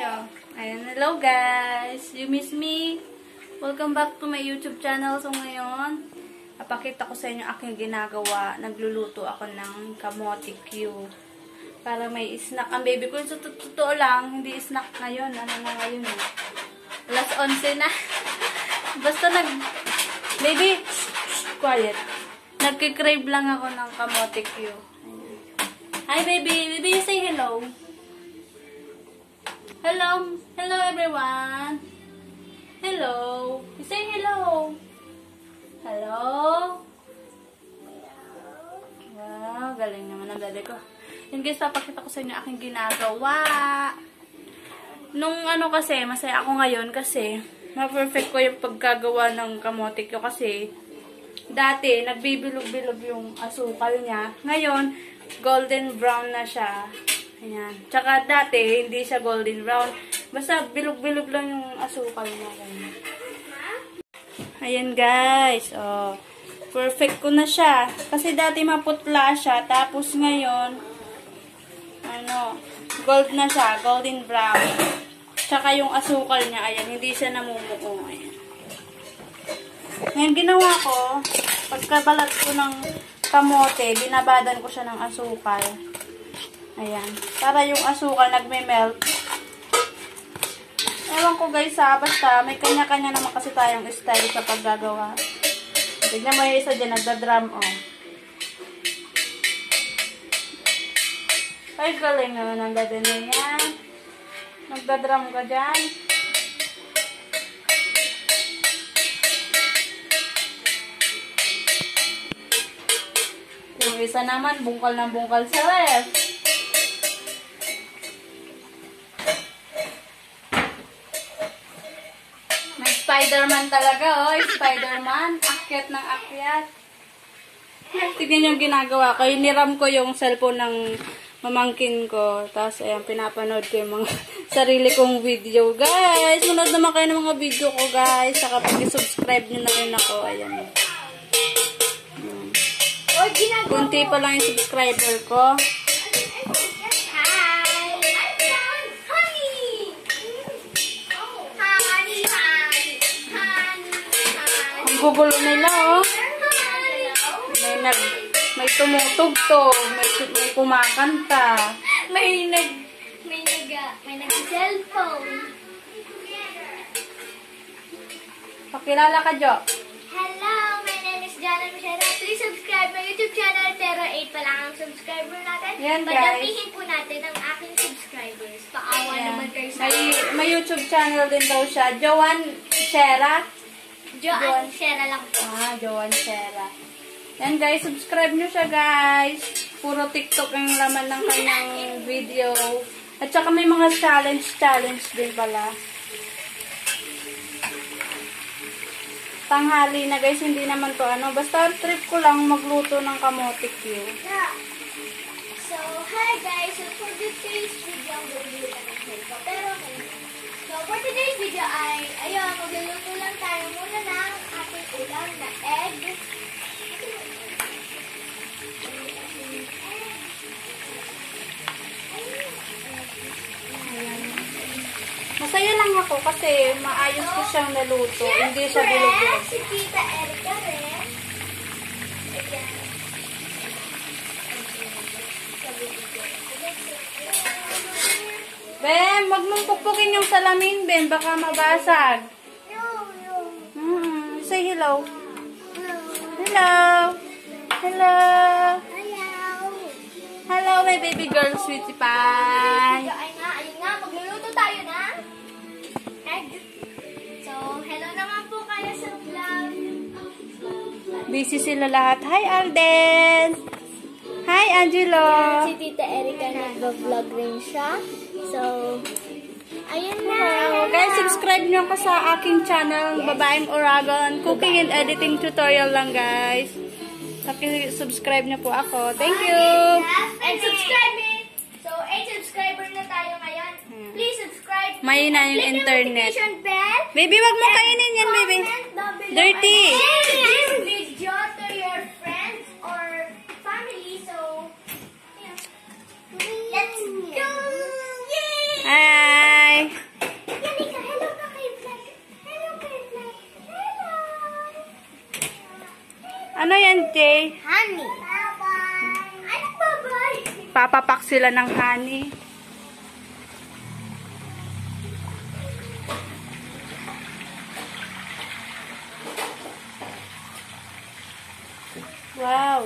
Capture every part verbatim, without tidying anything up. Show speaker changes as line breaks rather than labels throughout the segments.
tayo. Ayan, hello guys. You miss me? Welcome back to my YouTube channel. So ngayon, papakita ko sa inyo aking ginagawa. Nagluluto ako ng kamote Q. Para may snack. Ang baby ko, so totoo lang, hindi snack ngayon. Ano na ngayon eh. alas onse na. Basta nag... Baby, quiet. Nagkikrave lang ako ng kamote Q. Hi baby. Baby, you say hello. Hello. Hello everyone. Hello. You say hello. Hello. Wow, galing naman ang dali ko. Yun guys, papakita ko sa inyo aking ginagawa. Nung ano kasi, masaya ako ngayon kasi ma-perfect ko yung paggagawa ng kamote ko kasi dati, nagbibilog-bilog yung asukal niya. Ngayon, golden brown na siya. Ayan. Tsaka dati, hindi siya golden brown. Basta bilog-bilog lang yung asukal niya. Ayan guys. Oh, perfect ko na siya. Kasi dati maputla siya. Tapos ngayon, ano, gold na siya. Golden brown. Tsaka yung asukal niya, ayan, hindi siya namumuo. Ayan. Ngayon, ginawa ko, pagkabalat ko ng kamote, binabadan ko siya ng asukal. Ayan. Para yung asukal nagme-melt. Ewan ko guys ha, basta may kanya-kanya naman kasi tayong style sa paggagawa. Tignan mo yung isa dyan, nagda-drum oh. Ay, galing naman ang dada niya yan. Nagda-drum ka dyan. Yung isa naman, bungkal ng bungkal sa ref. May Spider-Man talaga, oh. Spider-Man. Akyat ng akyat. Tignan yung ginagawa ko. Iniram ko yung cellphone ng mamangkin ko. Tapos, ayan, pinapanood ko yung mga sarili kong video. Guys, manood naman kayo ng mga video ko, guys. Saka pag-subscribe nyo na rin ako. Ayan. Kunti pa lang yung subscriber ko. Ang gugulo nila, oh. May nag... May tumutugtog, may, may kumakanta.
May nag may nag may nag-cellphone.
Pakilala ka, Jo.
Hello, my name is Jana Michelle. Please subscribe my YouTube channel. Pero eight pa lang ang subscriber natin.
Yan, guys.
Padapihin po natin ang aking subscribers. Paawa
Yan.
naman kayo sa
May, may YouTube channel din daw siya. Joan Shera.
Joan Shera lang po.
Ah, Joan Shera. Yan guys, subscribe nyo siya guys. Puro TikTok ang laman ng kanyang video. At saka may mga challenge-challenge din pala. Tanghali na guys, hindi naman to ano. Basta trip ko lang magluto ng kamote Q.
Yeah. So, hi guys. So, for today's video, magluluto ng cellphone. Pero, so, for today's video ay, ayun, magluluto lang tayo muna ng ating ulam na egg.
Masaya lang ako kasi maayos ko siyang naluto. Hindi siya bilog-bilog.
Si Tita Erica rin. Ayan.
Ben, wag mong pukpukin yung salamin, Ben. Baka mabasag. Hmm, say hello. Hello. Hello. Hello, my baby girl, sweetie pie.
Ay nga, ayun nga, magluluto tayo na egg. So, hello naman po kayo sa vlog.
Busy sila lahat. Hi, Alden. Hi, Angelo.
Si Tita Erica nag-vlog rin siya. So, ayun na.
Hello. Guys, subscribe nyo ako sa aking channel, Babaeng Oragon. Cooking and editing tutorial lang, guys. Subscribe nyo po ako. Thank you.
And subscribe me. So, eight subscriber na tayo ngayon. Please subscribe.
May na yung
Click the
internet.
notification bell.
Baby, wag mo kainin yan, baby.
Comment down below.
Dirty.
And share this video to your friends or family. So, yeah. Let's go. Yay!
Hi.
honey. Ano bye-bye?
Papapak sila ng honey. Wow.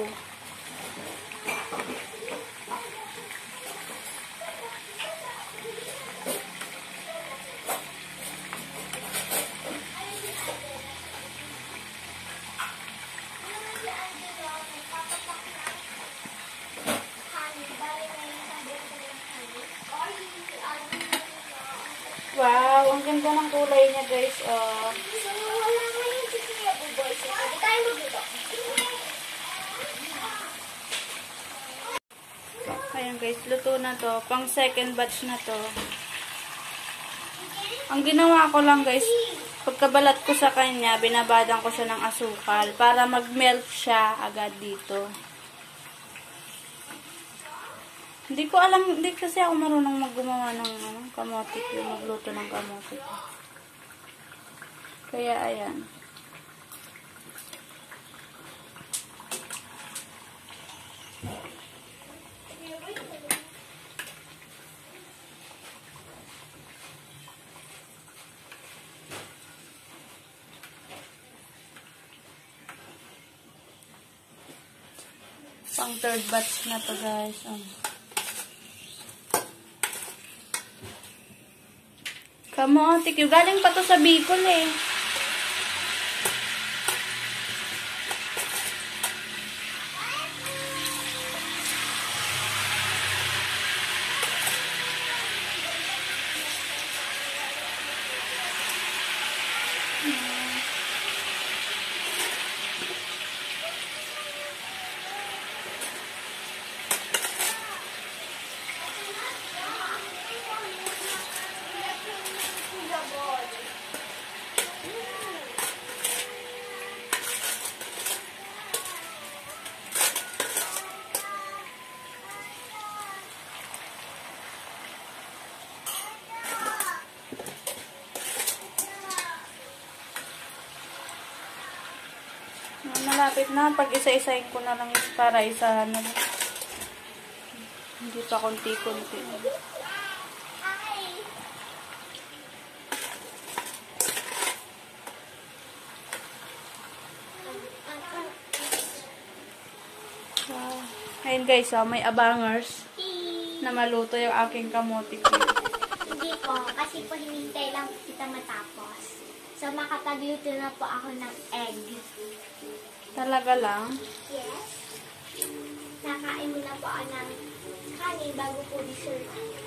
Wow, ang ganda ng kulay niya, guys. Oh.
So, wala ngayon si Kuya Buboy. So, pwede tayo magluto.
Ayan, guys. Luto na to. Pang second batch na to. Ang ginawa ko lang, guys, pagkabalat ko sa kanya, binabadan ko siya ng asukal para mag-melt siya agad dito. Hindi ko alam, hindi kasi ako marunong maggumawa ng ano, kamote Q, magluto ng kamote Q. Kaya, ayan. Pang third batch na to, guys. Um. Kamote Q. Galing pa to sa Bicol eh. Malapit na. Pag isa-isahin ko na lang para isa na lang. Hindi pa konti-konti. Wow. Ayun guys, oh, may abangers na maluto yung aking kamote Q.
Hindi po, kasi po hinintay lang kita matapos. So, makapagluto na po ako ng egg.
Talaga lang?
Yes. Nakain mo na po ako ng kanin bago po dessert.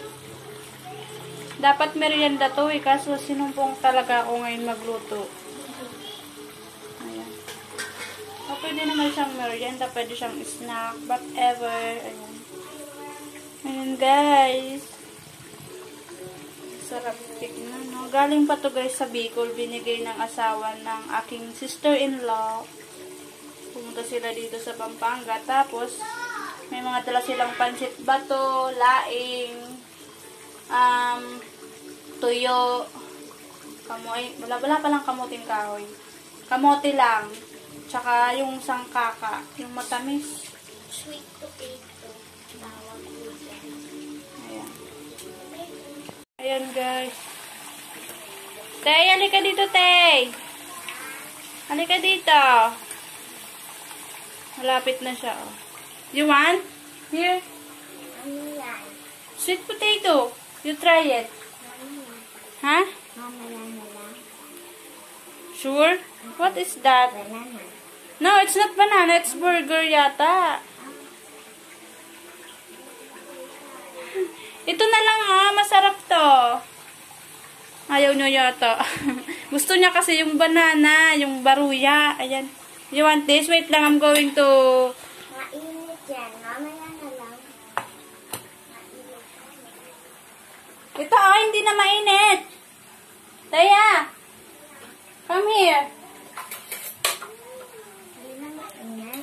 Dapat merienda to eh, kaso sinumpong talaga ako ngayon magluto. Ayan. O, pwede naman siyang merienda, pwede siyang snack, whatever. Ayan. Ayan guys. Sarap tignan, no? Galing pa to guys sa Bicol, binigay ng asawa ng aking sister-in-law. Pumunta sila dito sa Pampanga. Tapos, may mga dala silang pansit bato, laing, um, tuyo, kamoy. Wala-wala palang kamuting kahoy. Kamote lang. Tsaka yung sangkaka, yung matamis.
Sweet potato. Bawang puso.
Ayan. Ayan guys. Tay, halika dito, Tay. Halika dito. Malapit na siya, oh. You want? Here.
Ano yan?
Sweet potato. You try it. Ha? Huh?
Mamaya na lang.
Sure? What is that?
Banana.
No, it's not banana. It's burger yata. Ito na lang, ah. Masarap to. Ayaw nyo yata. Gusto niya kasi yung banana, yung baruya. Ayan. You want this? Wait lang, I'm going to...
Mainit yan. Mamaya na lang.
Ito, oh, hindi na mainit. Taya! Come here.
Hindi na mainit.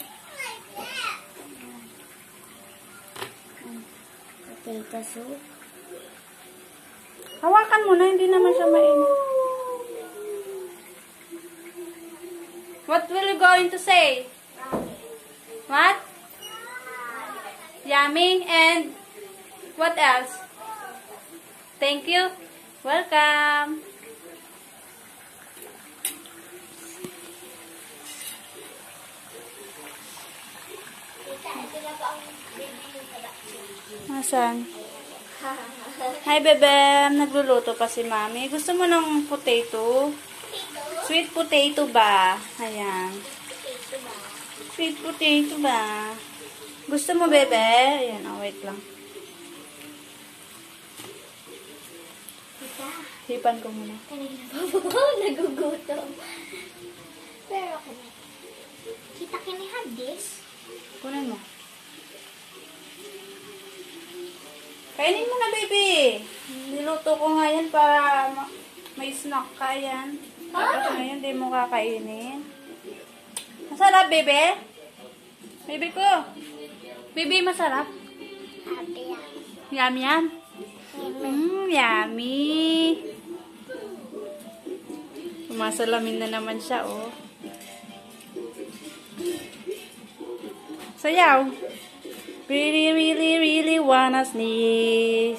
Potato soup.
Hawakan mo na, hindi naman siya mainit. What will you going to say? What? Yummy. And what else? Thank you. Welcome.
Tita, ito na ba ang baby yung production?
Nasaan? Hi, bebe. Nagluluto pa si mami. Gusto mo ng potato?
Potato?
Sweet potato ba? Ayan.
Potato ba?
Sweet potato ba? Gusto mo, bebe? Ayan, oh, wait lang.
Tita,
Hipan ko muna.
kanina pa po nagugutom. Pero kanina. Tita, can I have this?
Kunin mo. Kainin mo na, baby. Niluto ko nga yan para ma- may snack ka yan. Tapos ngayon, di mo kakainin. Masarap, bebe? Baby ko. Baby, masarap?
Ate yan.
Yum, yum. Mmm, yummy. Sumasalamin na naman siya, oh. Sayaw. Really, really, really wanna sneeze.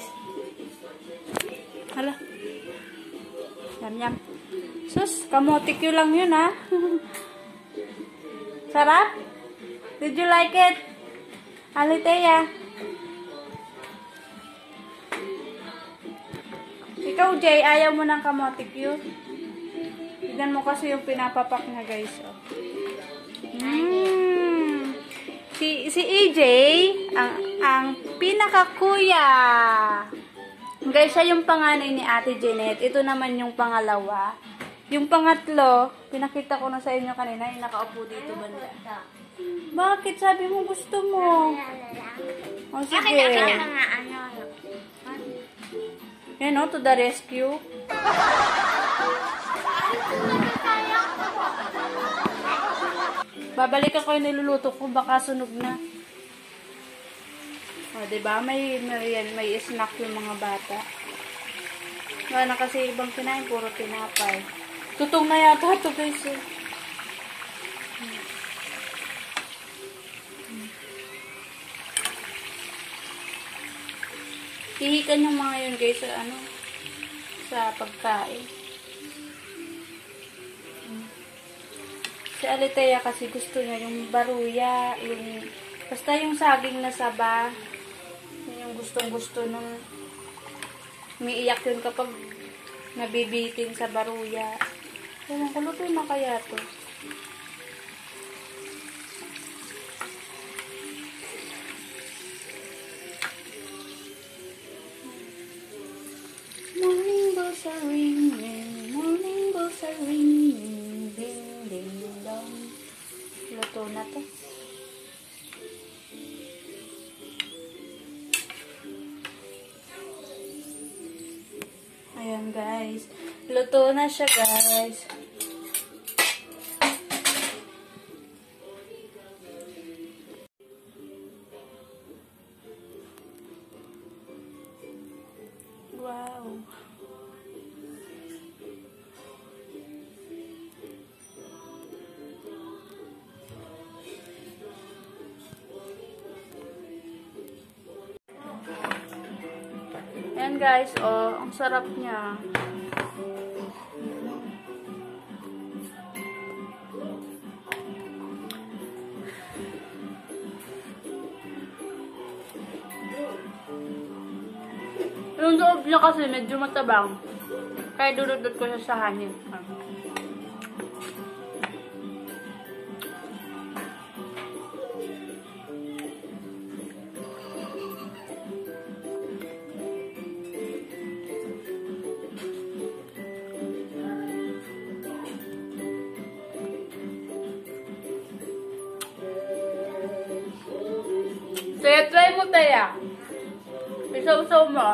Hala. Yum, yum. Sus, kamote Q lang yun, ha? Sarap? Did you like it? Alitea. Ikaw, Jay, ayaw mo ng kamote Q? Tignan mo kasi yung pinapapak niya, guys, oh. Mmm. Si, si E J, ang, ang pinakakuya. Guys, siya yung panganay ni Ate Jeanette. Ito naman yung pangalawa. Yung pangatlo, pinakita ko na sa inyo kanina, yung nakaupo dito banda. Bakit? Sabi mo gusto mo. O, sige. Yan o, to the rescue. Babalikan ko yung niluluto ko, baka sunog na. O, diba? May, may, may snack yung mga bata. Wala na kasi ibang kinain, puro tinapay. Tutong na yata ito, guys. Eh. Hihikan yung mga yun, guys, sa ano, sa pagkain. Si Alitea kasi gusto niya yung baruya, yung basta yung saging na saba, yun yung gustong-gusto nung umiiyak yun kapag nabibitin sa baruya. Ewan ko, luto na kaya to. Morning bells are ringing, morning bells are ringing, ding ding dong. Luto na to. Ayan, guys. Luto na siya, guys. Wow. Ayan, guys, oh, ang sarap niya. Yung loob niya kasi medyo matabang. Kaya dududot ko siya sa hangin. Kaya try mo tayo. Isaw-saw mo.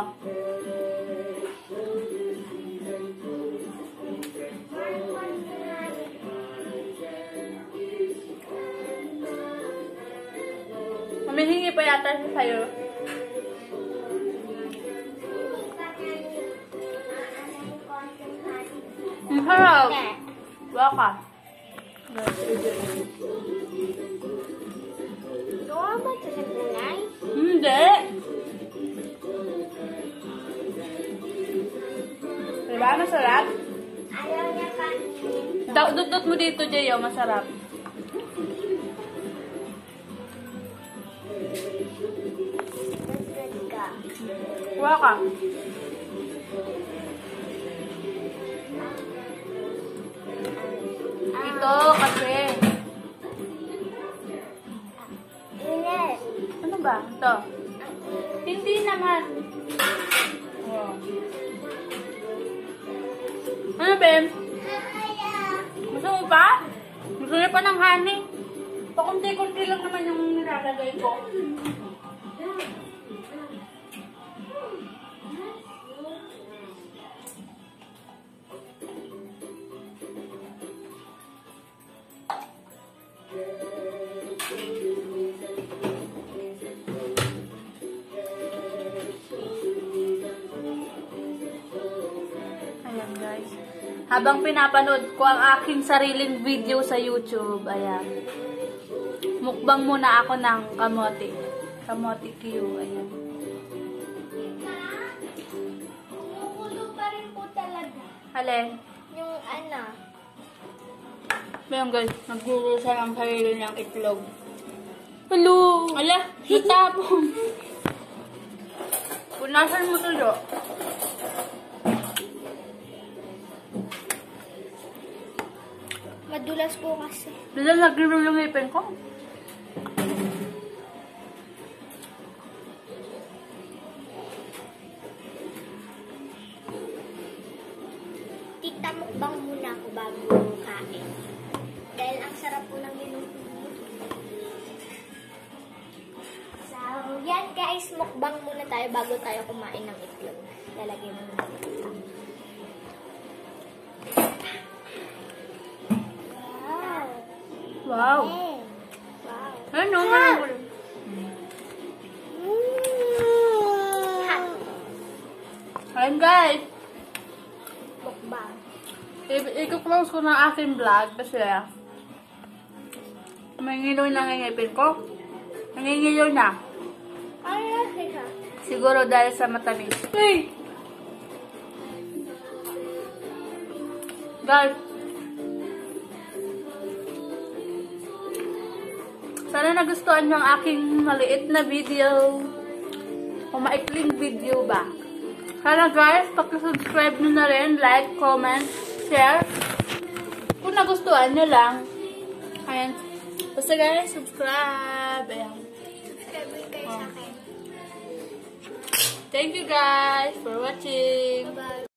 Humihingi pa yata siya sa'yo. Ang harap. Baka.
Ayaw ba ito sa gulay?
Hindi. Diba? Masarap?
Ayaw niya kainin.
Dut-dut mo dito, Jayo. Masarap.
Masarap ka.
Kuha ka. Ito kasi.
Init.
Ano ba? Ito. Hindi naman. Oh. Ano, Ben? Gusto mo pa? Gusto niya pa ng honey? Pakunti-kunti lang naman yung nilalagay ko. Ayan guys. Habang pinapanood ko ang aking sariling video sa YouTube, ayan. Mukbang muna ako ng kamote. Kamote Q, ayan.
Kumukulo pa rin po talaga.
Alin?
Yung ano.
Ayan guys, naggulo siya ng sarili niyang itlog. Hello! Ala, natapon. Punasan mo tulo.
Madulas po kasi.
Bila naggulo yung ipin ko.
Tita, mukbang muna ako bago kain. Dahil ang sarap po ng ginuto. So, yan guys, mukbang muna tayo bago tayo kumain ng itlog. Lalagyan mo na.
Wow!
Wow! Eh, wow!
Ano, magulo.
Hot!
Ayan guys,
Mukbang.
i- i-close ko ng aking vlog kasi may ngiloy na ngingipin ko. Nangingiloy na.
Ay, siya.
Siguro dahil sa matamis. Hey! Guys, sana nagustuhan nyo ang aking maliit na video o maikling video ba. Sana guys, paki-subscribe nyo na rin, like, comment, share. Kung nagustuhan nyo lang. Ayan. Basta guys, subscribe. Ayan.
Subscribe rin kayo sa akin.
Thank you guys for watching.
Bye-bye.